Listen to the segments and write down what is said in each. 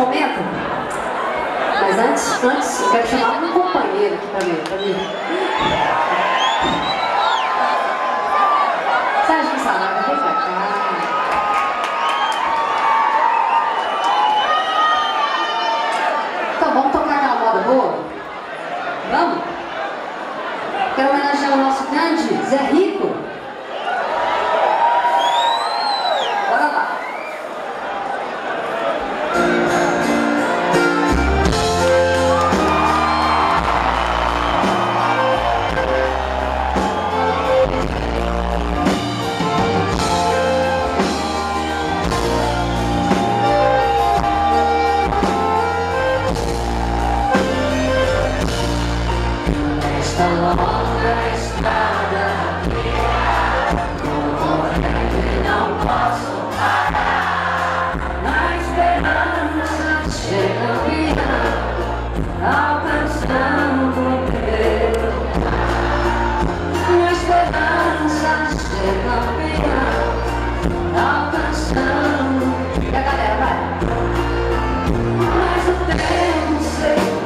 momento. Mas antes eu quero chamar um companheiro aqui pra mim. Sérgio Salada, vem pra cá. Então vamos tocar aquela moda boa? Vamos? Quero homenagear o nosso grande Zé Rico. Bora lá. Esta longa estrada correndo não posso parar, na esperança de ser campeão, alcançando o primeiro lugar. Na esperança de ser campeão, alcançando. E a galera vai. Mas o tempo sei.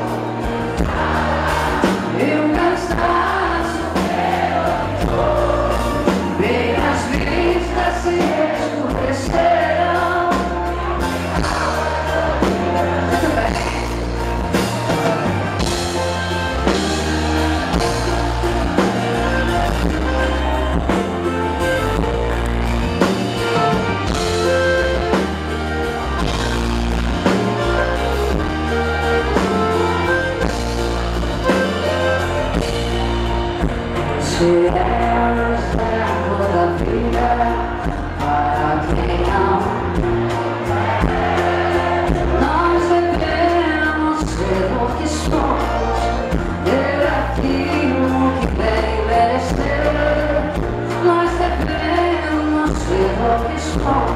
Se é o tempo da vida para quem não, nós devemos ser o que somos, ter aquilo que bem merecer. Nós devemos ser o que somos.